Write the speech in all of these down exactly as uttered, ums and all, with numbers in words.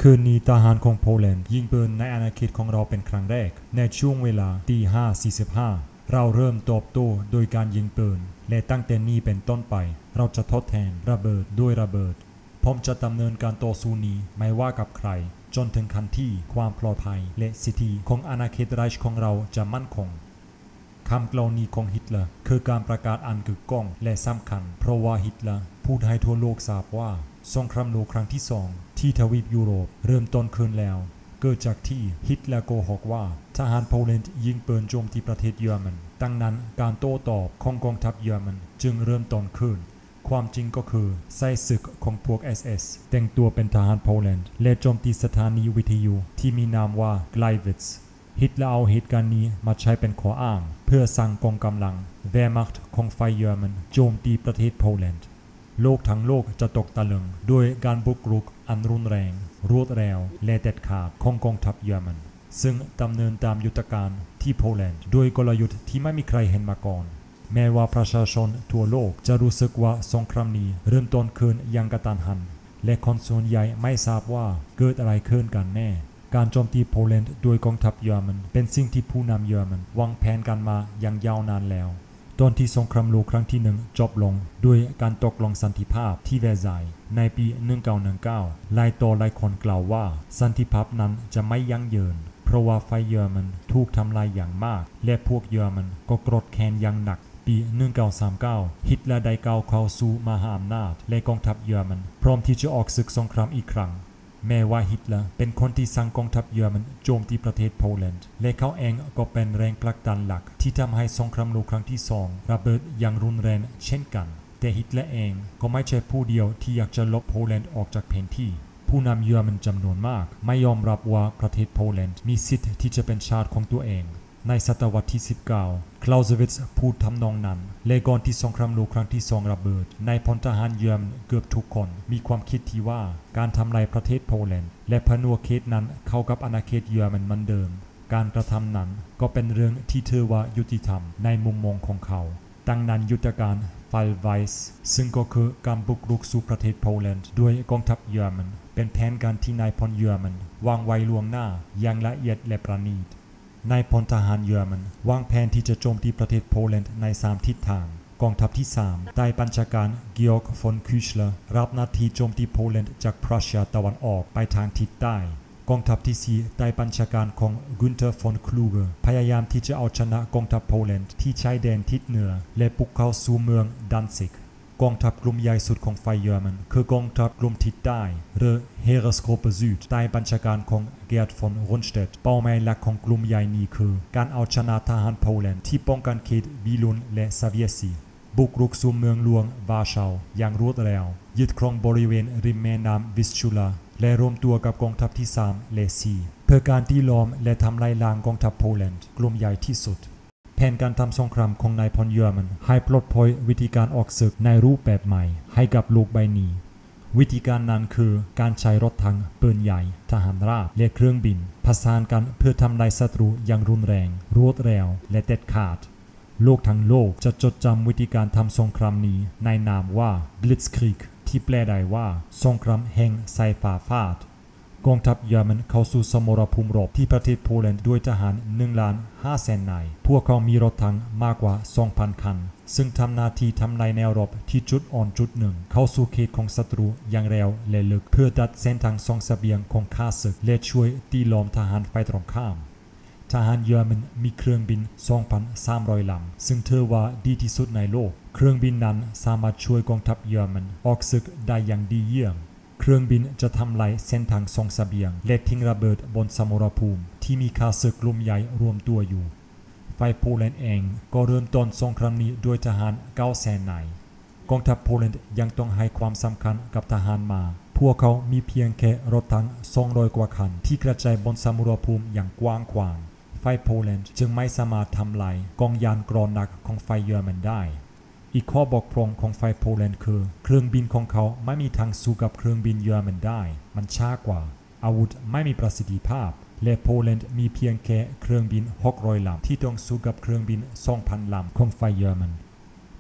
คืนนี้ทหารของโปแลนด์ยิงปืนในอาณาเขตของเราเป็นครั้งแรกในช่วงเวลาตีห้าสี่สิบห้าเราเริ่มตอบโต้โดยการยิงปืนและตั้งแต่นี้เป็นต้นไปเราจะทดแทนระเบิดด้วยระเบิดผมจะดำเนินการต่อสู้นี้ไม่ว่ากับใครจนถึงขั้นที่ความปลอดภัยและสิทธิของอาณาเขตไรช์ของเราจะมั่นคงคำกล่าวนี้ของฮิตเลอร์คือการประกาศอันกึกก้องและสำคัญเพราะว่าฮิตเลอร์พูดให้ทั่วโลกทราบว่าสงครามโลกครั้งที่สองที่ทวีปยุโรปเริ่มต้นขึ้นแล้วเกิดจากที่ฮิตเลอร์โกหกว่าทหารโปแลนด์ยิงปืนโจมตีประเทศเยอรมันดังนั้นการโต้ตอบของกองทัพเยอรมันจึงเริ่มต้นขึ้นความจริงก็คือไส้ศึกของพวก เอส เอส แต่งตัวเป็นทหารโปแลนด์และโจมตีสถานีวิทยุที่มีนามว่าไกลวิทส์ฮิตเลอร์เอาเหตุการณ์นี้มาใช้เป็นข้ออ้างเพื่อสั่งกองกำลังเวร์มัคต์ของฝ่ายเยอรมันโจมตีประเทศโปแลนด์โลกทั้งโลกจะตกตะลึงด้วยการบุกรุกอันรุนแรงรวดเร็วและเด็ดขาดของกองทัพเยอรมันซึ่งดำเนินตามยุทธการที่โปแลนด์ด้วยกลยุทธ์ที่ไม่มีใครเห็นมาก่อนแม้ว่าประชาชนทั่วโลกจะรู้สึกว่าสงครามนี้เริ่มต้นขึ้นอย่างกระทันหันและคนส่วนใหญ่ไม่ทราบว่าเกิดอะไรขึ้นกันแน่การโจมตีโปแลนด์โดยกองทัพเยอรมันเป็นสิ่งที่ผู้นำเยอรมันวางแผนกันมาอย่างยาวนานแล้วตอนที่สงครามโลกครั้งที่หนึ่งจบลงด้วยการตกลงสันติภาพที่แวร์ไซน์ในปีหนึ่งพันเก้าร้อยสิบเก้าหลายต่อหลายคนกล่าวว่าสันติภาพนั้นจะไม่ยั่งยืนเพราะว่าฝ่ายเยอรมันถูกทำลายอย่างมากและพวกเยอรมันก็โกรธแค้นอย่างหนักปีหนึ่งพันเก้าร้อยสามสิบเก้าฮิตเลอร์ได้ก้าวเข้าสู่มหาอำนาจและกองทัพเยอรมันพร้อมที่จะออกศึกสงครามอีกครั้งแม้ว่าฮิตเลอร์เป็นคนที่สั่งกองทัพเยอรมันโจมตีประเทศโปแลนด์และเขาเองก็เป็นแรงผลักดันหลักที่ทำให้สงครามโลกครั้งที่สองระเบิดอย่างรุนแรงเช่นกันแต่ฮิตเลอร์เองก็ไม่ใช่ผู้เดียวที่อยากจะลบโปแลนด์ออกจากแผนที่ผู้นำเยอรมันจำนวนมากไม่ยอมรับว่าประเทศโปแลนด์มีสิทธิ์ที่จะเป็นชาติของตัวเองในศตวรรษที่สิบเก้าคลาวเซวิทส์พูดทำนองนั้นและก่อนที่สงครามโลกครั้งที่สองระเบิดนายพลทหารเยอรมันเกือบทุกคนมีความคิดที่ว่าการทำลายประเทศโปแลนด์และผนวกเขตนั้นเข้ากับอาณาเขตเยอรมันเหมือนเดิมการกระทำนั้นก็เป็นเรื่องที่ถือว่ายุติธรรมในมุมมองของเขาดังนั้นยุทธการฟัลไวส์ซึ่งก็คือการบุกรุกสู่ประเทศโปแลนด์ด้วยกองทัพเยอรมันเป็นแผนการที่นายพลเยอรมันวางไว้ล่วงหน้าอย่างละเอียดและประณีตนายพลทหารเยอรมันวางแผนที่จะโจมตีประเทศโปแลนด์ในสามทิศทางกองทัพที่สามใต้บัญชาการกิออร์กฟอนคิชเลอร์รับหน้าที่โจมตีโปแลนด์จากปรัสเซียตะวันออกไปทางทิศใต้กองทัพที่สี่ใต้บัญชาการของกุนเทอร์ฟอนคลูเกอร์พยายามที่จะเอาชนะกองทัพโปแลนด์ที่ชายแดนทิศเหนือและบุกเข้าสู่เมืองดันซิกกองทัพกลุ่มใหญ่สุดของฝ่ายเยอรมันคือกองทัพกลุ่มทิศใต้หรือ Heeresgruppe Süd ใต้บัญชาการของเกียร์ตฟอนรุนสเตดเป้าหมายหลักของกลุ่มใหญ่นี้คือการเอาชนะทหารโปแลนด์ที่ป้องกันเขตบิลุนและซาเวียซีบุกรุกสู่เมืองหลวงวาร์ชาวอย่างรวดเร็วยึดครองบริเวณริมแม่น้ำวิสชูลาและรวมตัวกับกองทัพที่สามและสี่เพื่อการตีล้อมและทำลายล้างกองทัพโปแลนด์กลุ่มใหญ่ที่สุดแผนการทำสงครามของนายพลเยอรมันให้ปลดปล่อยวิธีการออกศึกในรูปแบบใหม่ให้กับโลกใบนี้วิธีการนั้นคือการใช้รถถังปืนใหญ่ทหารราบและเครื่องบินผสานกันเพื่อทำลายศัตรูอย่างรุนแรงรวดเร็วและเด็ดขาดโลกทั้งโลกจะจดจำวิธีการทำสงครามนี้ในนามว่า Blitzkrieg ที่แปลได้ว่าสงครามแห่งสายฟ้าฟาดกองทัพเยอรมันเข้าสู่สมรภูมิรบที่ประเทศโปแลนด์ด้วยทหารหนึ่งล้านห้าแสนนายพวกเขามีรถถังมากกว่า สองพัน คันซึ่งทำหน้าที่ทำลายแนวรบที่จุดอ่อนจุดหนึ่งเข้าสู่เขตของศัตรูอย่างเร็วและลึกเพื่อตัดเส้นทางส่งเสบียงของข้าศึกและช่วยตีล้อมทหารฝ่ายตรงข้ามทหารเยอรมันมีเครื่องบิน สองพันสามร้อย ลำซึ่งถือว่าดีที่สุดในโลกเครื่องบินนั้นสามารถช่วยกองทัพเยอรมันออกศึกได้อย่างดีเยี่ยมเครื่องบินจะทำลายเส้นทางส่งเสบียงและทิ้งระเบิดบนสมรภูมิที่มีข้าศึกกลุ่มใหญ่รวมตัวอยู่ฝ่ายโปแลนด์เองก็เริ่มต้นสงครามนี้ด้วยทหาร เก้าแสน นายกองทัพโปแลนด์ยังต้องให้ความสำคัญกับทหารมาพวกเขามีเพียงแค่รถถังสองร้อยกว่าคันที่กระจายบนสมรภูมิอย่างกว้างขวางฝ่ายโปแลนด์จึงไม่สามารถทำลายกองยานกรอนหนักของฝ่ายเยอรมันได้อีกข้อบกพร่องของฝ่ายโปแลนด์คือเครื่องบินของเขาไม่มีทางสู้กับเครื่องบินเยอรมันได้มันช้ากว่าอาวุธไม่มีประสิทธิภาพและโปแลนด์มีเพียงแค่เครื่องบินหกร้อยลำที่ต้องสู้กับเครื่องบิน สองพัน ลำของฝ่ายเยอรมัน โ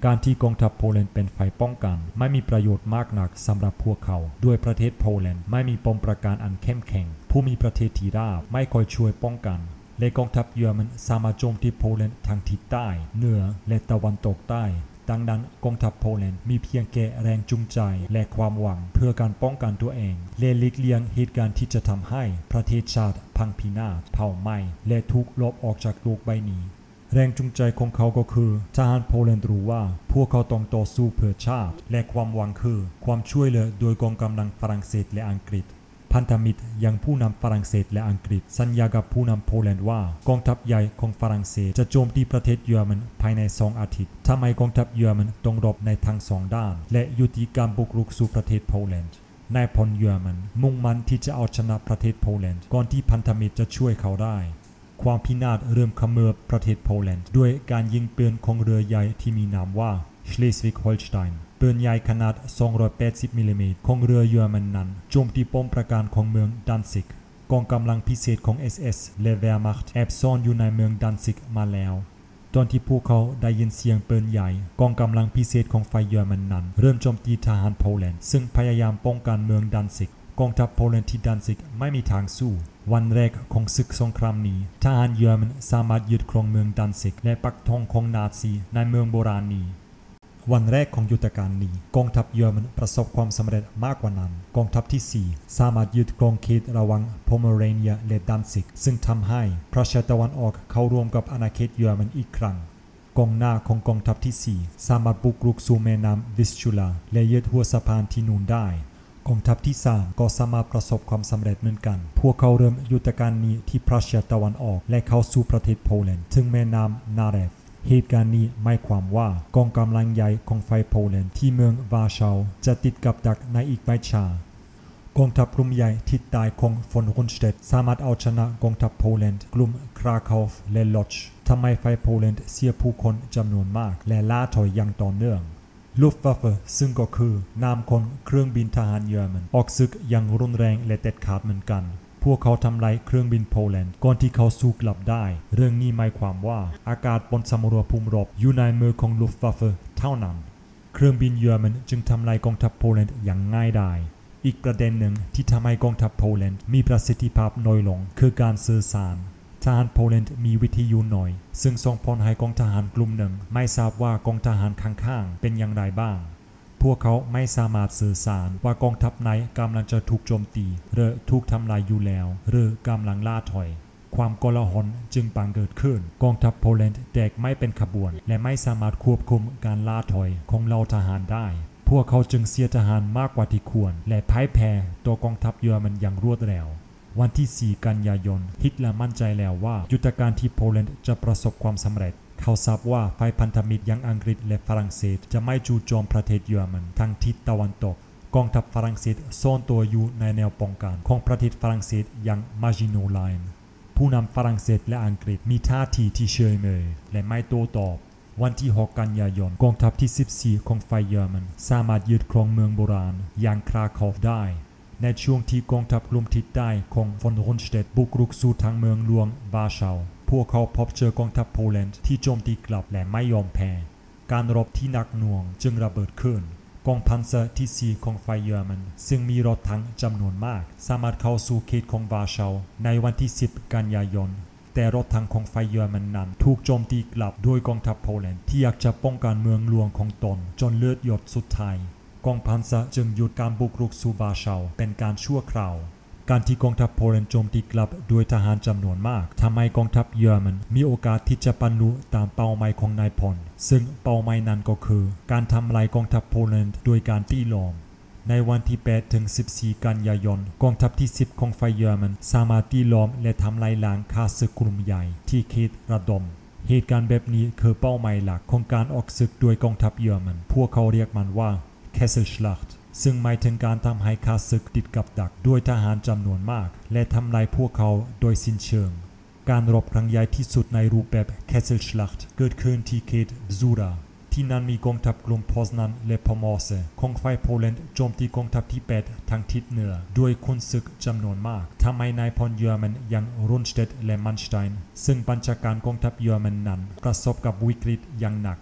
การที่กองทัพโปแลนด์เป็นฝ่ายป้องกันไม่มีประโยชน์มากนักสำหรับพวกเขาด้วยประเทศโปแลนด์ไม่มีปมประการอันเข้มแข็งผู้มีประเทศที่ราบไม่คอยช่วยป้องกันและกองทัพเยอรมันสามารถโจมตีโปแลนด์ทางทิศใต้เหนือและตะวันตกใต้ดังนั้นกองทัพโปแลนด์มีเพียงแค่แรงจูงใจและความหวังเพื่อการป้องกันตัวเองและหลีกเลี่ยงเหตุการณ์ที่จะทำให้ประเทศชาติพังพินาศเผาไหม้และถูกลบออกจากโลกใบนี้แรงจูงใจของเขาก็คือทหารโปแลนด์รู้ว่าพวกเขาต้องต่อสู้เพื่อชาติและความหวังคือความช่วยเหลือโดยกองกำลังฝรั่งเศสและอังกฤษพันธมิตรยังผู้นำฝรั่งเศสและอังกฤษสัญญากับผู้นำโปแลนด์ว่ากองทัพใหญ่ของฝรั่งเศสจะโจมตีประเทศเยอรมันภายในสองอาทิตย์ทำให้กองทัพเยอรมันต้องรบในทั้งสองด้านและยุติการบุกรุกสู่ประเทศโปแลนด์นายพลเยอรมันมุ่งมั่นที่จะเอาชนะประเทศโปแลนด์ก่อนที่พันธมิตรจะช่วยเขาได้ความพินาศเริ่มเขมือบประเทศโปแลนด์ด้วยการยิงปืนของเรือใหญ่ที่มีนามว่า Schleswig-Holstein ปืนใหญ่ขนาดสองร้อยแปดสิบมิลลิเมตรของเรือเยอรมันนั้นโจมตีป้อมปราการของเมืองดันซิกกองกำลังพิเศษของ เอส เอส และ Wehrmacht แอบซ่อนอยู่ในเมืองดันซิกมาแล้วตอนที่พวกเขาได้ยินเสียงปืนใหญ่กองกำลังพิเศษของฝ่ายเยอรมันนั้นเริ่มโจมตีทหารโปแลนด์ซึ่งพยายามป้องกันเมืองดันซิกกองทัพโปแลนด์ที่ดันซิกไม่มีทางสู้วันแรกของศึกสงครามนี้ทหารเยอรมันสามารถยึดครองเมืองดันซิกและปักธงของนาซีในเมืองโบราณนี้วันแรกของยุทธการนี้กองทัพเยอรมันประสบความสำเร็จมากกว่านั้นกองทัพที่สี่สามารถยึดครองเขตระหว่างโพเมเรเนียและดันซิกซึ่งทำให้พรัสเซียตะวันออกเข้าร่วมกับอาณาเขตเยอรมันอีกครั้งกองหน้าของกองทัพที่สี่สามารถบุกรุกสู่แม่น้ำวิสชูลาและยึดหัวสะพานที่นูนได้กองทัพที่สามก็สามารถประสบความสำเร็จเหมือนกันพวกเขาเริ่มยุทธการนี้ที่พรัสเซียตะวันออกและเข้าสู่ประเทศโปแลนด์ถึงแม่น้ำนาเรฟเหตุการณ์นี้หมายความว่ากองกำลังใหญ่ของฝ่ายโปแลนด์ที่เมืองวาร์ชาวจะติดกับดักในอีกไม่ช้ากองทัพกลุ่มใหญ่ทิศใต้ของฟอนรุนสเตดสามารถเอาชนะกองทัพโปแลนด์กลุ่มคราคาวและลอชทำให้ฝ่ายโปแลนด์เสียผู้คนจำนวนมากและล่าถอยอย่างต่อเนื่องลูฟต์วาฟเฟอร์ซึ่งก็คือนามของเครื่องบินทหารเยอรมันออกศึกอย่างรุนแรงและเด็ดขาดเหมือนกันพวกเขาทำลายเครื่องบินโปแลนด์ก่อนที่เขาสู้กลับได้เรื่องนี้หมายความว่าอากาศบนสมรภูมิรบอยู่ในมือของลูฟต์วาฟเฟอร์เท่านั้นเครื่องบินเยอรมันจึงทำลายกองทัพโปแลนด์อย่างง่ายดายอีกประเด็นหนึ่งที่ทำให้กองทัพโปแลนด์มีประสิทธิภาพน้อยลงคือการสื่อสารทหารโปแลนด์มีวิทยุน้อยซึ่งส่งผลให้กองทหารกลุ่มหนึ่งไม่ทราบว่ากองทหารข้างๆเป็นอย่างไรบ้างพวกเขาไม่สามารถสื่อสารว่ากองทัพไหนกำลังจะถูกโจมตีหรือถูกทำลายอยู่แล้วหรือกำลังล่าถอยความโกลาหลจึงบังเกิดขึ้นกองทัพโปแลนด์แตกไม่เป็นขบวนและไม่สามารถควบคุมการล่าถอยของเหล่าทหารได้พวกเขาจึงเสียทหารมากกว่าที่ควรและพ่ายแพ้ตัวกองทัพเยอรมันอย่างรวดเร็ววันที่สี่กันยายนฮิตเลอร์มั่นใจแล้วว่ายุทธการที่โปแลนด์จะประสบความสำเร็จเขาทราบว่าฝ่ายพันธมิตรอย่างอังกฤษและฝรั่งเศสจะไม่จู่โจมประเทศเยอรมันทางทิศตะวันตกกองทัพฝรั่งเศสซ่อนตัวอยู่ในแนวป้องกันของประเทศฝรั่งเศสอย่างมาจิโนไลน์ผู้นำฝรั่งเศสและอังกฤษมีท่าทีที่เฉยเมยและไม่โต้ตอบวันที่หกกันยายนกองทัพที่สิบสี่ของฝ่ายเยอรมันสามารถยึดครองเมืองโบราณอย่างคราคอฟได้ในช่วงที่กองทัพกลุ่มทิศใต้ของฟอนรุนสเตดบุกรุกสู่ทางเมืองหลวงวาร์ชาวพวกเขาพบเจอกองทัพโปแลนด์ที่โจมตีกลับและไม่ยอมแพ้การรบที่หนักหน่วงจึงระเบิดขึ้นกองพันเซอร์ที่สี่ของฝ่ายเยอรมันซึ่งมีรถถังจำนวนมากสามารถเข้าสู่เขตของวาร์ชาวในวันที่สิบกันยายนแต่รถถังของฝ่ายเยอรมันนั้นถูกโจมตีกลับโดยกองทัพโปแลนด์ที่อยากจะป้องกันเมืองหลวงของตนจนเลือดหยดสุดท้ายกองพันเซอร์จึงหยุดการบุกรุกสู่วาร์ชาวเป็นการชั่วคราวการที่กองทัพโปแลนด์โจมตีกลับด้วยทหารจำนวนมากทำให้กองทัพเยอรมันมีโอกาสที่จะบรรลุตามเป้าหมายของนายพลซึ่งเป้าหมายนั้นก็คือการทำลายกองทัพโปแลนด์โดยการตีล้อมในวันที่แปดถึงสิบสี่กันยายนกองทัพที่สิบของฝ่ายเยอรมันสามารถตีล้อมและทำลายล้างข้าศึกกลุ่มใหญ่ที่เขตระดมเหตุการณ์แบบนี้คือเป้าหมายหลักของการออกศึกโดยกองทัพเยอรมันพวกเขาเรียกมันว่า Kesselschlachtซึ่งหมายถึงการทำให้ข้าศึกติดกับดักด้วยทหารจำนวนมากและทำลายพวกเขาโดยสิ้นเชิงการรบครั้งใหญ่ที่สุดในรูปแบบ Kesselschlacht เกิดขึ้นที่เขตซูราที่นั่นมีกองทัพกลุ่มโพสนันและพมอเซของฝ่ายโปแลนด์โจมตีกองทัพที่แปดทางทิศเหนือด้วยขุนศึกจำนวนมากทำให้นายพลเยอรมันอย่างรุนสเตดและมันสไตน์ซึ่งบัญชาการกองทัพเยอรมันนั้นประสบกับวิกฤตอย่างหนัก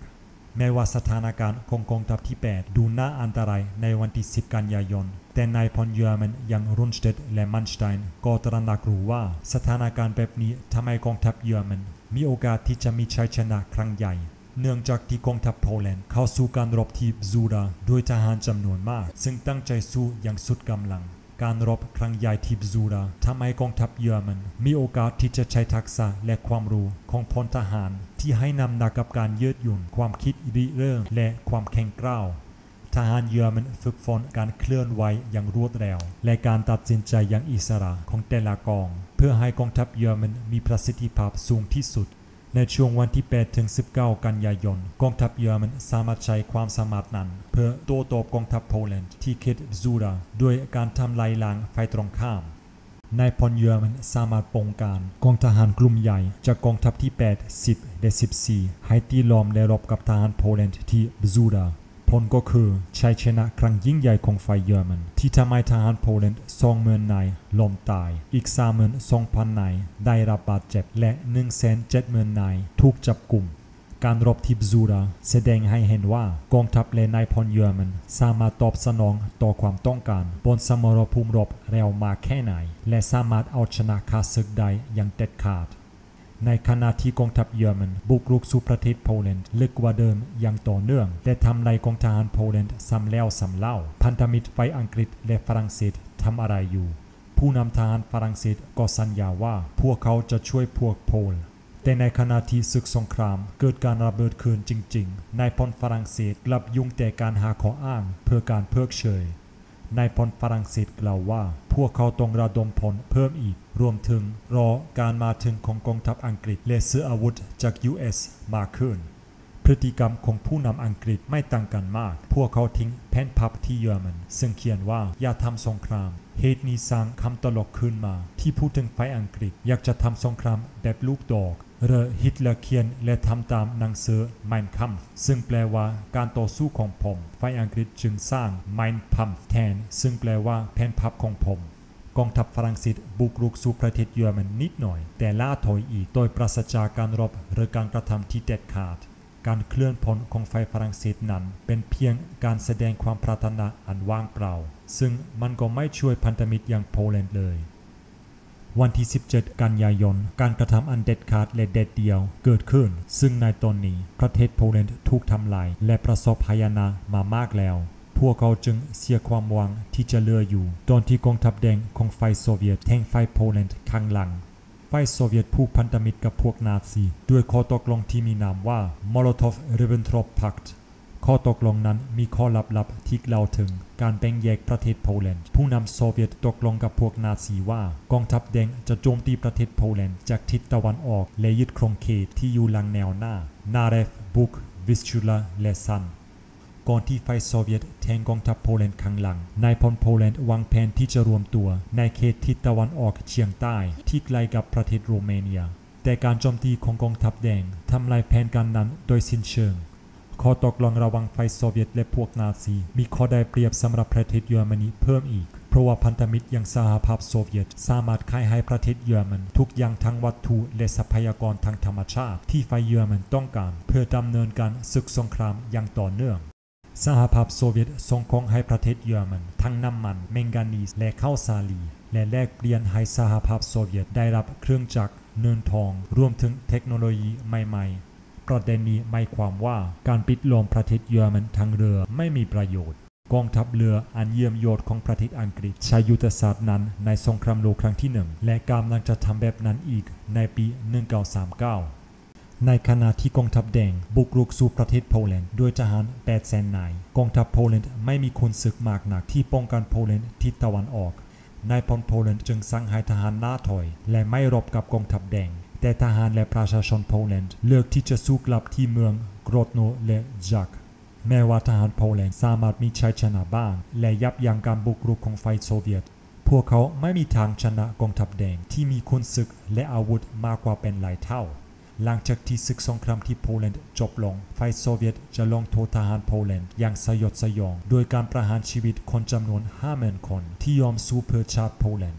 แม้ว่าสถานการณ์ของกองทัพที่แปดดูน่าอันตรายในวันที่สิบกันยายนแต่นายพลเยอรมันอย่างรุนสเตดและมันสไตน์ก็ตระหนักรู้ว่าสถานการณ์แบบนี้ทำให้กองทัพเยอรมันมีโอกาสที่จะมีชัยชนะครั้งใหญ่เนื่องจากที่กองทัพโปแลนด์เข้าสู่การรบที่บซูราด้วยทหารจำนวนมากซึ่งตั้งใจสู้อย่างสุดกำลังการรบครั้งใหญ่ที่บซูราทำให้กองทัพเยอรมันมีโอกาสที่จะใช้ทักษะและความรู้ของพลทหารที่ให้นำหนักกับการยืดหยุ่นความคิดริเริ่มและความแข็งกร้าวทหารเยอรมันฝึกฝนการเคลื่อนไหวอย่างรวดเร็วและการตัดสินใจอย่างอิสระของแต่ละกองเพื่อให้กองทัพเยอรมันมีประสิทธิภาพสูงที่สุดในช่วงวันที่แปดถึงสิบเก้ากันยายนกองทัพเยอรมันสามารถใช้ความสามารถนั้นเพื่อโต้ตอบกองทัพโปแลนด์ที่เขตบซูราด้วยการทำลายล้างฝ่ายตรงข้ามนายพลเยอรมันสามารถป้องกันกองทหารกลุ่มใหญ่จากกองทัพที่แปด สิบและสิบสี่ให้ตีล้อมและรบกับทหารโปแลนด์ที่บซูราผลก็คือชัยชนะครั้งยิ่งใหญ่ของฝ่ายเยอรมันที่ทำให้ทหารโปแลนด์สองหมื่นนายล้มตายอีก สามหมื่นสองพัน นายได้รับบาดเจ็บและ หนึ่งแสนเจ็ดหมื่น นายถูกจับกุมการรบที่บซูราแสดงให้เห็นว่ากองทัพและนายพลเยอรมันสามารถตอบสนองต่อความต้องการบนสมรภูมิรบเร็วมากแค่ไหนและสามารถเอาชนะข้าศึกได้อย่างเด็ดขาดในขณะที่กองทัพเยอรมันบุกรุกสู่ประเทศโปแลนด์ลึกกว่าเดิมอย่างต่อเนื่องและทำลายกองทหารโปแลนด์ซ้ำแล้วซ้ำเล่าพันธมิตรฝ่ายอังกฤษและฝรั่งเศสทำอะไรอยู่ผู้นำทหารฝรั่งเศสก็สัญญาว่าพวกเขาจะช่วยพวกโปลแต่ในขณะที่ศึกสงครามเกิดการระเบิดขึ้นจริงๆนายพลฝรั่งเศสกลับยุ่งแต่การหาข้ออ้างเพื่อการเพิกเฉยนายพลฝรั่งเศสกล่าวว่าพวกเขาต้องระดมพลเพิ่มอีกรวมถึงรอการมาถึงของกองทัพอังกฤษและซื้ออาวุธจาก ยู เอส มากขึ้นพฤติกรรมของผู้นำอังกฤษไม่ต่างกันมากพวกเขาทิ้งแผ่นพับที่เยอรมันซึ่งเขียนว่าอย่าทำสงครามเหตุนี้สร้างคำตลกขึ้นมาที่พูดถึงฝ่ายอังกฤษอยากจะทำสงครามแบบลูกดอกหรือฮิตเลอร์เขียนและทำตามหนังสือ Mein Kampf ซึ่งแปลว่าการต่อสู้ของผมฝ่ายอังกฤษจึงสร้าง Mein Kampf แทนซึ่งแปลว่าแผ่นพับของผมกองทัพฝรั่งเศสบุกรุกสู่ประเทศเยอรมันนิดหน่อยแต่ล่าถอยอีกโดยปราศจากการรบหรือการกระทำที่เด็ดขาดการเคลื่อนพลของฝ่ายฝรั่งเศสนั้นเป็นเพียงการแสดงความปรารถนาอันว่างเปล่าซึ่งมันก็ไม่ช่วยพันธมิตรอย่างโปแลนด์เลยวันที่สิบเจ็ดกันยายนการกระทำอันเด็ดขาดและเด็ดเดียวเกิดขึ้นซึ่งในตอนนี้ประเทศโปแลนด์ถูกทำลายและประสบหายนะมามากแล้วพวกเขาจึงเสียความหวังที่จะเหลืออยู่ตอนที่กองทัพแดงของฝ่ายโซเวียตแทงฝ่ายโปแลนด์ข้างหลังฝ่ายโซเวียตผูกพันธมิตรกับพวกนาซีด้วยข้อตกลงที่มีนามว่า Molotov-Ribbentrop Pact ข้อตกลงนั้นมีข้อลับๆที่กล่าวถึงการแบ่งแยกประเทศโปแลนด์ผู้นำโซเวียตตกลงกับพวกนาซีว่ากองทัพแดงจะโจมตีประเทศโปแลนด์จากทิศตะวันออกและยึดครองเขตที่อยู่หลังแนวหน้านาเรฟบุกวิสชูลาและซันก่อนที่ฝ่ายโซเวียตแทงกองทัพโปแลนด์ข้างหลังนายพลโปแลนด์วางแผนที่จะรวมตัวในเขตทิศตะวันออกเฉียงใต้ที่ใกล้กับประเทศโรมาเนียแต่การโจมตีของกองทัพแดงทำลายแผนการนั้นโดยสิ้นเชิงข้อตกลงระหว่างฝ่ายโซเวียตและพวกนาซีมีข้อได้เปรียบสำหรับประเทศเยอรมนีเพิ่มอีกเพราะว่าพันธมิตรอย่างสหภาพโซเวียตสามารถขายให้ประเทศเยอรมันทุกอย่างทั้งวัตถุและทรัพยากรทางธรรมชาติที่ฝ่ายเยอรมันต้องการเพื่อดำเนินการศึกสงครามอย่างต่อเนื่องสหภาพโซเวียตส่งของให้ประเทศเยอรมันทั้งน้ำมันแมงกานีสและข้าวสาลีและแลกเปลี่ยนให้สหภาพโซเวียตได้รับเครื่องจักรเนินทองรวมถึงเทคโนโลยีใหม่ๆประเด็นนี้หมายความว่าการปิดล้อมประเทศเยอรมันทางเรือไม่มีประโยชน์กองทัพเรืออันเยี่ยมยอดของประเทศอังกฤษใช้ยุทธศาสตร์นั้นในสงครามโลกครั้งที่หนึ่งและกำลังจะทำแบบนั้นอีกในปีหนึ่งพันเก้าร้อยสามสิบเก้าในขณะที่กองทัพแดงบุกรุกสู่ประเทศโปแลนด์ด้วยทหาร แปดแสน นายกองทัพโปแลนด์ไม่มีคุณศึกมากนักที่ป้องกันโปแลนด์ทิศตะวันออกนายพลโปแลนด์จึงสั่งให้ทหารหน้าถอยและไม่รบกับกองทัพแดงแต่ทหารและประชาชนโปแลนด์เลือกที่จะสู้กลับที่เมืองโกรดโนและจักแม้ว่าทหารโปแลนด์สามารถมีชัยชนะบ้างและยับยั้งการบุกรุกของฝ่ายโซเวียตพวกเขาไม่มีทางชนะกองทัพแดงที่มีคุณศึกและอาวุธมากกว่าเป็นหลายเท่าหลังจากที่ศึกสงครามที่โปแลนด์จบลงฝ่ายโซเวียตจะลงโทษทหารโปแลนด์อย่างสยดสยองโดยการประหารชีวิตคนจำนวน ห้าหมื่น คนที่ยอมสู้เพื่อชาติโปแลนด์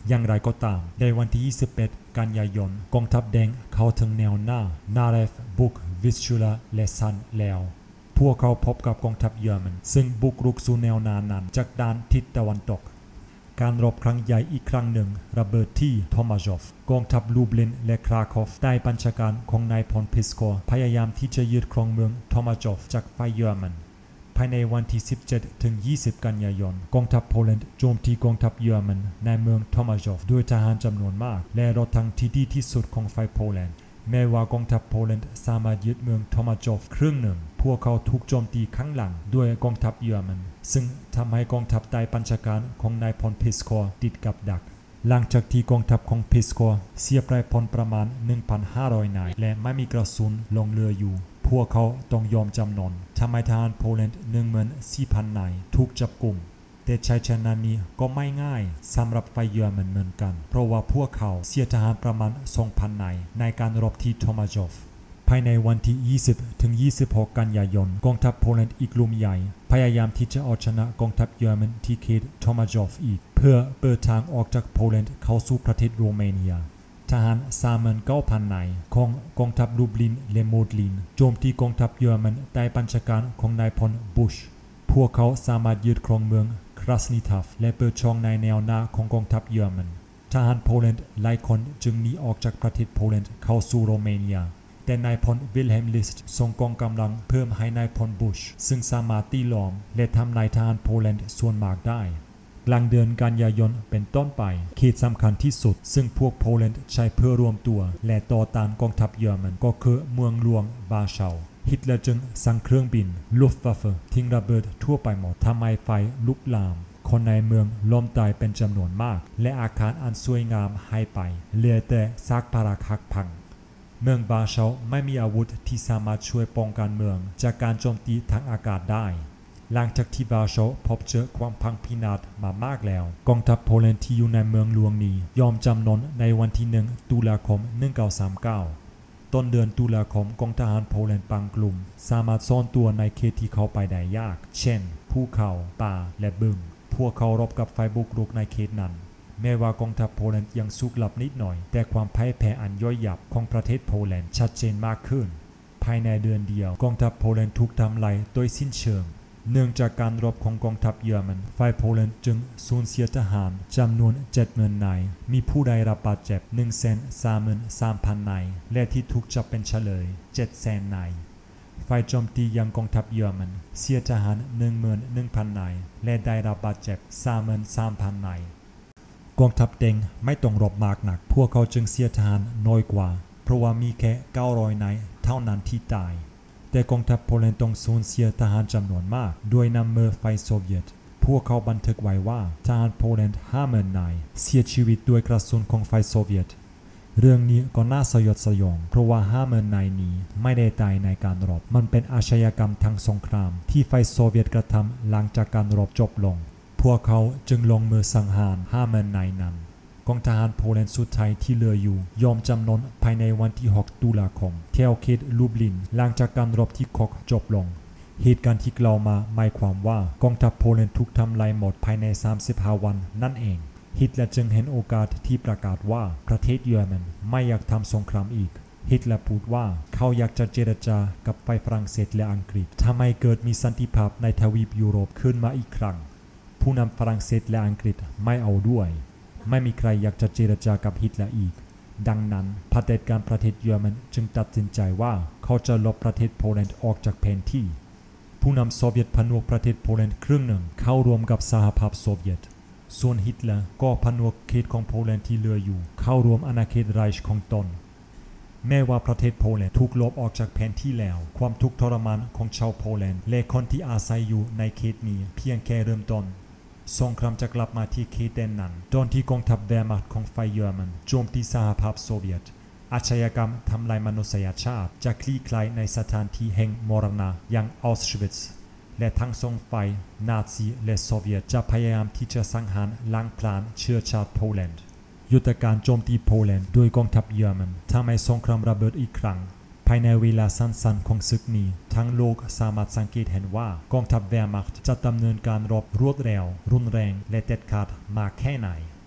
อย่างไรก็ตามในวันที่ยี่สิบเอ็ดกันยายนกองทัพแดงเข้าถึงแนวหน้านาเรฟบุกวิสชูลาและซันแล้วพวกเขาพบกับกองทัพเยอรมันซึ่งบุกรุกสู่แนวหน้านั้นจากด้านทิศตะวันตกการรบครั้งใหญ่อีกครั้งหนึ่งระเบิดที่โทมาชอฟกองทัพลูบลินและคราคอฟใต้บัญชาการของนายพลพิสโกพยายามที่จะยึดครองเมืองโทมาชอฟจากฝ่ายเยอรมันภายในวันที่สิบเจ็ดถึงยี่สิบกันยายนกองทัพโปแลนด์โจมตีกองทัพเยอรมันในเมืองโทมาชอฟด้วยทหารจำนวนมากและรถถังที่ดีที่สุดของฝ่ายโปแลนด์แม้ว่ากองทัพโปแลนด์สามารถยึดเมืองโทมาชอฟครึ่งหนึ่งพวกเขาถูกโจมตีข้างหลังด้วยกองทัพเยอรมันซึ่งทำให้กองทัพใต้บัญชาการของนายพลพิสโกติดกับดักหลังจากที่กองทัพของพิสโกเสียไพรพลประมาณ หนึ่งพันห้าร้อย นายและไม่มีกระสุนลงเรืออยู่พวกเขาต้องยอมจำนนทำให้ทหารโปแลนด์ หนึ่งหมื่นสี่พัน นายถูกจับกุมแต่ชัยชนะนี้ก็ไม่ง่ายสำหรับฝ่ายเยอรมันเหมือนกันเพราะว่าพวกเขาเสียทหารประมาณ สองพัน นายในการรบที่โทมาชอฟภายในวันที่ยี่สิบถึงยี่สิบหกกันยายนกองทัพโปแลนด์อีกกลุ่มใหญ่พยายามที่จะเอาชนะกองทัพเยอรมันที่เขตโทมาชอฟอีกเพื่อเปิดทางออกจากโปแลนด์เข้าสู่ประเทศโรมาเนียทหาร สามหมื่นเก้าพัน นายของกองทัพลูบลินและโมดลินโจมตีกองทัพเยอรมันใต้บัญชาการของนายพลบุชพวกเขาสามารถยึดครองเมืองคราสนิทัฟและเปิดช่องในแนวหน้าของกองทัพเยอรมันทหารโปแลนด์หลายคนจึงหนีออกจากประเทศโปแลนด์เข้าสู่โรมาเนียแต่นายพลวิลเฮมลิสต์ส่งกองกำลังเพิ่มให้นายพลบุชซึ่งสามารถตีล้อมและทำลายทหารโปแลนด์ส่วนมากได้กลางเดือนกันยายนเป็นต้นไปเขตสำคัญที่สุดซึ่งพวกโปแลนด์ใช้เพื่อรวมตัวและต่อต้านกองทัพเยอรมันก็คือเมืองหลวงวาร์ชาวฮิตเลอร์จึงสั่งเครื่องบินลูฟต์วัฟเฟทิ้งระเบิดทั่วไปหมดทำให้ไฟลุกลามคนในเมืองล้มตายเป็นจำนวนมากและอาคารอันสวยงามหายไปเหลือแต่ซากปรักหักพังเมืองวาร์ชาวไม่มีอาวุธที่สามารถช่วยป้องกันเมืองจากการโจมตีทางอากาศได้หลังจากที่วาร์ชาวพบเจอความพังพินาศมามากแล้วกองทัพโปแลนด์ที่อยู่ในเมืองหลวงนี้ยอมจำนนในวันที่หนึ่งตุลาคมหนึ่งพันเก้าร้อยสามสิบเก้าต้นเดือนตุลาคมกองทหารโปแลนด์บางกลุ่มสามารถซ่อนตัวในเขตที่เข้าไปได้ยากเช่นภูเขาป่าและบึงพวกเขารบกับฝ่ายบุกรุกในเขตนั้นแม้ว่ากองทัพโปแลนด์ยังสู้กลับนิดหน่อยแต่ความพ่ายแพ้อันย่อยยับของประเทศโปแลนด์ชัดเจนมากขึ้นภายในเดือนเดียวกองทัพโปแลนด์ถูกทำลายโดยสิ้นเชิงเนื่องจากการรบของกองทัพเยอรมันฝ่ายโปแลนด์จึงสูญเสียทหารจำนวน เจ็ดหมื่น นายมีผู้ได้รับบาดเจ็บ หนึ่งแสนสามหมื่นสามพัน นายและที่ถูกจับเป็นเฉลย เจ็ดแสน นายฝ่ายโจมตียังกองทัพเยอรมันเสียทหาร หนึ่งหมื่นหนึ่งพัน นายและได้รับบาดเจ็บ สามหมื่นสามพัน นายกองทัพแดงไม่ต้องรบมากนักพวกเขาจึงเสียทหารน้อยกว่าเพราะว่ามีแค่เก้าร้อยนายเท่านั้นที่ตายแต่กองทัพโปแลนด์ต้องสูญเสียทหารจำนวนมากด้วยนำมือฝ่ายโซเวียตพวกเขาบันทึกไว้ว่าทหารโปแลนด์ ห้าหมื่น นายเสียชีวิตด้วยกระสุนของฝ่ายโซเวียตเรื่องนี้ก็น่าสยดสยองเพราะว่า ห้าหมื่น นายนี้ไม่ได้ตายในการรบมันเป็นอาชญากรรมทางสงครามที่ฝ่ายโซเวียตกระทำหลังจากการรบจบลงพวกเขาจึงลงมือสังหาร ห้าหมื่น นายนั้นกองทหารโปแลนด์สุดท้ายที่เหลืออยู่ยอมจำนนภายในวันที่หกตุลาคมแถวเขตลูบลินหลังจากการรบที่คอกจบลงเหตุการณ์ที่กล่าวมาหมายความว่ากองทัพโปแลนด์ถูกทำลายหมดภายในสามสิบห้าวันนั่นเองฮิตเลอร์จึงเห็นโอกาสที่ประกาศว่าประเทศเยอรมันไม่อยากทำสงครามอีกฮิตเลอร์พูดว่าเขาอยากจะเจรจากับฝ่ายฝรั่งเศสและอังกฤษทำให้เกิดมีสันติภาพในทวีปยุโรปขึ้นมาอีกครั้งผู้นำฝรั่งเศสและอังกฤษไม่เอาด้วยไม่มีใครอยากจะเจรจากับฮิตเลอร์อีกดังนั้นเผด็จการประเทศเยอรมันจึงตัดสินใจว่าเขาจะลบประเทศโปแลนด์ออกจากแผนที่ผู้นำโซเวียตผนวกประเทศโปแลนด์ครึ่งหนึ่งเข้ารวมกับสหภาพโซเวียตส่วนฮิตเลอร์ก็ผนวกเขตของโปแลนด์ที่เหลืออยู่เข้ารวมอาณาเขตไรช์ของตนแม้ว่าประเทศโปแลนด์ถูกลบออกจากแผนที่แล้วความทุกข์ทรมานของชาวโปแลนด์และคนที่อาศัยอยู่ในเขตนี้เพียงแค่เริ่มต้นสงครามจะกลับมาที่เขตแดนนั้นตอนที่กองทัพเวร์มาร์ของฝ่ายเยอรมันโจมตีสหภาพโซเวียตอาชญากรรมทำลายมนุษยชาติจะคลี่คลายในสถานที่แห่งมรณะอย่างอัลชวิตซ์และทั้งสองฝ่ายนาซีและโซเวียตจะพยายามที่จะสังหารล้างผลาญเชื้อชาติโปแลนด์ยุทธการโจมตีโปแลนด์โดยกองทัพเยอรมันทำให้สงครามระเบิดอีกครั้งภายในเวลาสั้นๆของศึกนี้ทั้งโลกสามารถสังเกตเห็นว่ากองทัพเวร์มาร์จะดำเนินการรบรวดเร็วรุนแรงและเด็ดขาดมากแค่ไหน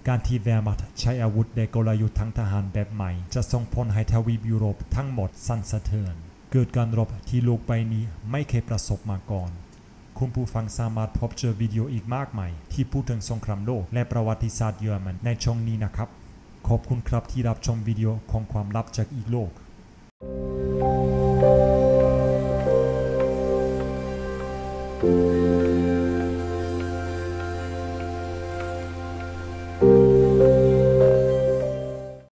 การที่แวร์มัทใช้อาวุธในกลยุทธ์ทางทหารแบบใหม่จะส่งผลให้ทวีปยุโรปทั้งหมดสั่นสะเทือนเกิดการรบที่โลกใบนี้ไม่เคยประสบมาก่อนคุณผู้ฟังสามารถพบเจอวิดีโออีกมากมายที่พูดถึงสงครามโลกและประวัติศาสตร์เยอรมันในช่องนี้นะครับขอบคุณครับที่รับชมวิดีโอของความลับจากอีกโลก Thank you.